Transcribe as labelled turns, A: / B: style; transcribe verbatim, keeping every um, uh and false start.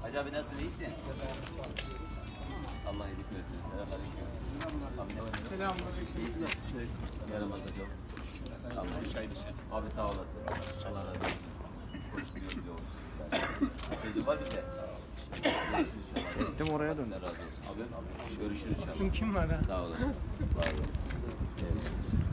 A: Hacı abi nasılsın, iyisin? Allah iyilik versin. Selamünaleyküm.
B: Selamünaleyküm.
A: İyisin. Yaramazda çok. Allah. Abi sağ olasın. Allah razı olsun. Hoş geldin. Sözü var bize.
B: Çektim oraya döndüm.
A: Allah razı olsun. Abi görüşürüz inşallah.
B: Kim var ha?
A: Sağ olasın. Var olasın. Evet.